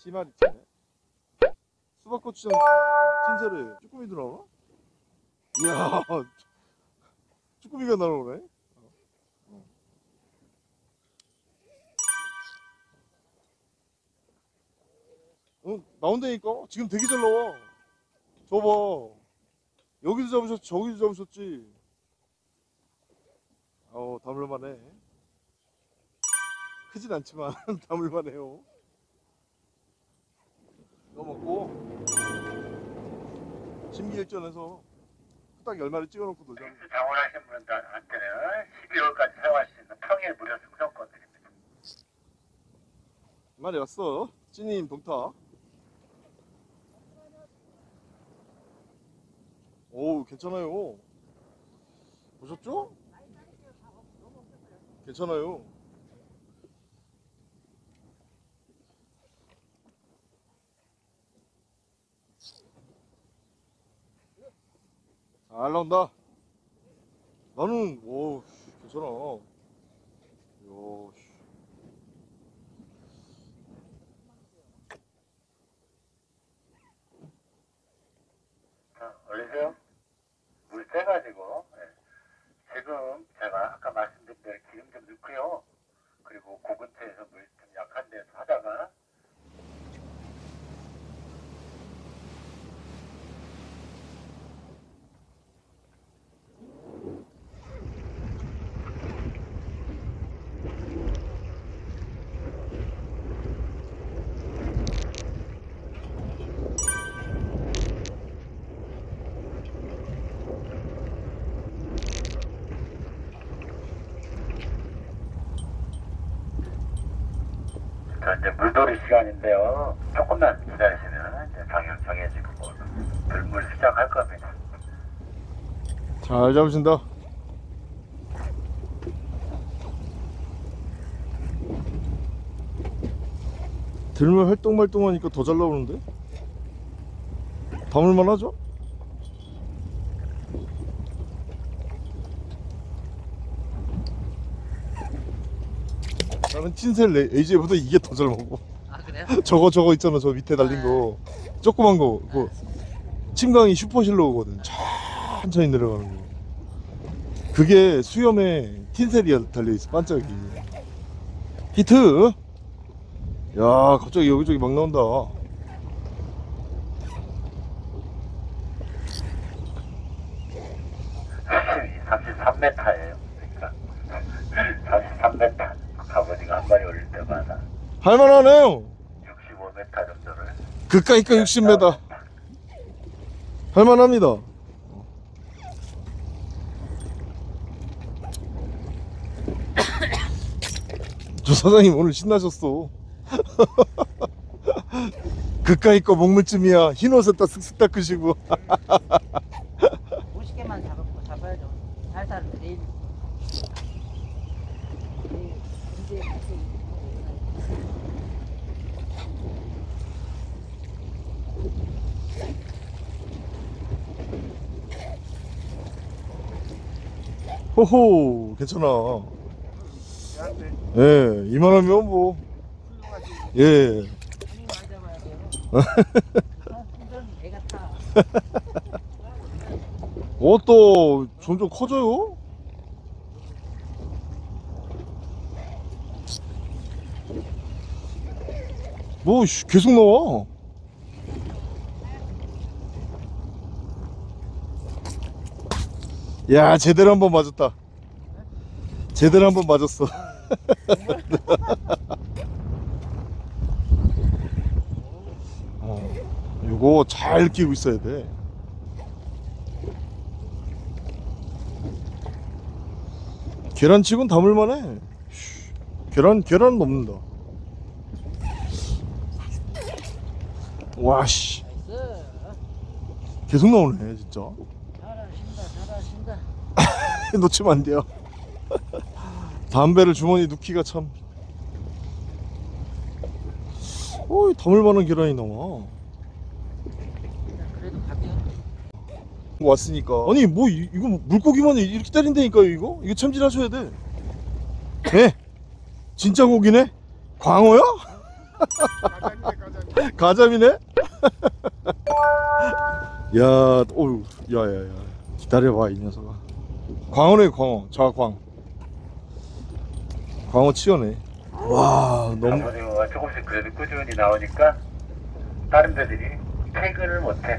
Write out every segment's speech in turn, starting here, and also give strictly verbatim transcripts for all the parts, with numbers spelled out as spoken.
시마리채. 수박고추장 틴셀에 쭈꾸미 들어오나? 이야, 쭈꾸미가 날아오네. 어, 나온다니까? 지금 되게 잘 나와. 저봐. 여기도 잡으셨지, 저기도 잡으셨지. 어, 담을만해. 크진 않지만 담을만해요. 이거 먹고 심기일전에서 딱 열 마리 찍어놓고 놀자. 장원하신 분들한테는 십이월까지 사용할 수 있는 평일 무료 승선권 드립니다. 많이 왔어. 찐님 동타. 오, 괜찮아요. 보셨죠? 괜찮아요. 잘 나온다. 나는 오 괜찮아. 요 자, 올리세요. 물 떼가지고 네. 지금 제가 아까 말씀드린 대로 기름 좀 넣고요. 그리고 고근처에서 물 좀 약한 데서 하다가 자, 이제 물돌이 시간인데요. 조금만 기다리시면 이제 방향 정해지고 뭐 들물 시작할 겁니다. 잘 잡으신다. 들물 활동말동하니까 더 잘 나오는데? 담을만 하죠? 나는 틴셀 에이지보다 이게 더 잘 먹어. 아 그래요? 저거 저거 있잖아, 저 밑에 달린 거 조그만 거. 그 침강이 슈퍼실로거든. 천천히 내려가는 거. 그게 수염에 틴셀이 달려있어. 반짝이. 히트. 야, 갑자기 여기저기 막 나온다. 삼십삼 미터예요. 그러니까 삼십삼 미터 아버지가 한 마리 올릴 때마다 할만하네요. 육십오 미터 정도를 그까이까 육십 미터. 할만합니다. 저 사장님 오늘 신나셨어. 그까이 거 먹물쯤이야. 흰 옷에다 쓱쓱 닦으시고. 오십 개만 잡고 잡아야죠. 살살 내일. 내일 이제 호호, 괜찮아. 예, 이만하면 뭐. 예. 많이 잡아야 돼요. 이건 애가 타. 어, 또 점점 커져요? 뭐 씨, 계속 나와. 야, 제대로 한번 맞았다. 제대로 한번 맞았어. 어, 이거 잘 끼고 있어야 돼. 계란칩은 담을만해. 계란 계란 넘는다. 와씨, 나이스. 계속 나오네 진짜. 잘하신다, 잘하신다. 놓치면 안 돼요. 담배를 주머니 넣기가 참. 어이, 담을만한 계란이 나와. 그래도 가벼워. 왔으니까. 아니 뭐 이, 이거 물고기만 이렇게 때린다니까요. 이거 이거 참질하셔야 돼. 네, 진짜 고기네. 광어야? 가자니까 가자니. 가자미네? 야, 어유, 야야야, 기다려봐 이 녀석아. 광어네 광어, 자광. 광어 치어네. 와, 너무. 갑오징어가 조금씩 그래도 꾸준히 나오니까 다른 데들이 퇴근을 못해.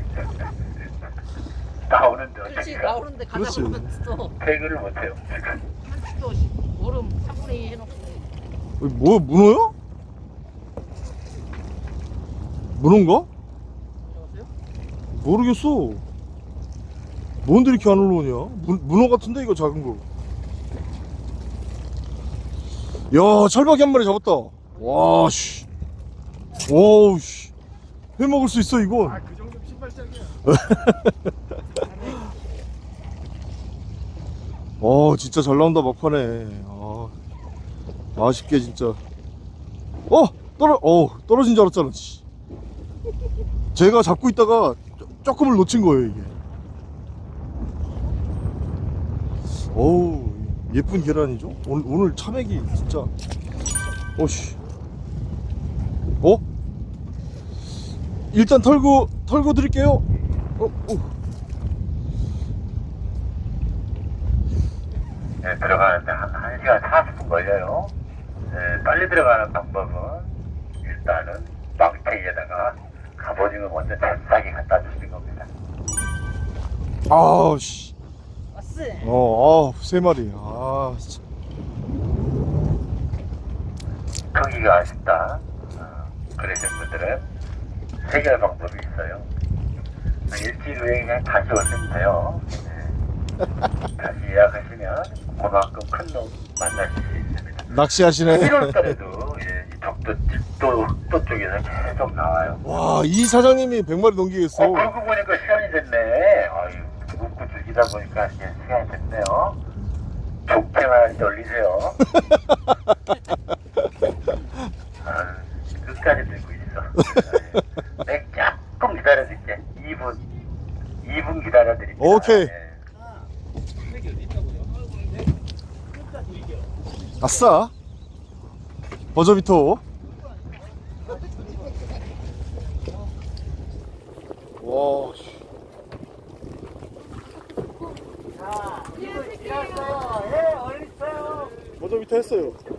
나오는데 그렇지 어떡해. 나오는데 가자 그렇지. 그러면 또 퇴근을 못해요. 한치도 얼음 삼분의 이 해놓고 뭐 문어야? 문어인가? 여보세요? 모르겠어. 뭔데 이렇게 안 올라오냐? 문, 문어 같은데 이거 작은 거. 야, 철박이 한 마리 잡았다. 와, 씨. 와우, 씨. 회 먹을 수 있어 이건. 아, 그 정도면 신발장이야. 어, 진짜 잘 나온다 막판에. 아, 아쉽게 진짜. 어, 떨어, 어, 떨어진 줄 알았잖아. 씨. 제가 잡고 있다가 쪼- 조금을 놓친 거예요 이게. 어우, 예쁜 계란이죠? 오늘, 오늘 참외기 진짜. 오씨. 어? 일단 털고, 털고 드릴게요. 어, 어. 네, 들어가는데 한, 한 시간 사십 분 걸려요. 네, 빨리 들어가는 방법은 일단은 망태기에다가 갑오징어 먼저 잽싸게 갖다 주시는 겁니다. 아우, 씨. 왔어 어, 아, 세 마리. 아, 진짜. 크기가 아쉽다. 어, 그러신 분들은 해결 방법이 있어요. 일주일 후에 그냥 다시 오시면 돼요. 네. 다시 예약하시면 그만큼 큰 놈 만나실 수 있습니다. 낚시하시네. 일월 달에도 예, 이 적도 집도 흑도 쪽에서 계속 나와요. 와, 이 사장님이 백 마리 넘기겠어. 어, 그러고 보니까 시간이 됐네. 아유, 묵고 즐기다 보니까 이제 시간이 됐네요. 좋게만 돌리세요. 아, 끝까지 들고 있어. 내가 조금 기다려줄게. 이 분. 이 분 기다려드릴게요. 오케이. 예. 아싸. 버저비터. 와, 씨. 자 이거 일어났어요 예 어디 있어요 버저비터 했어요.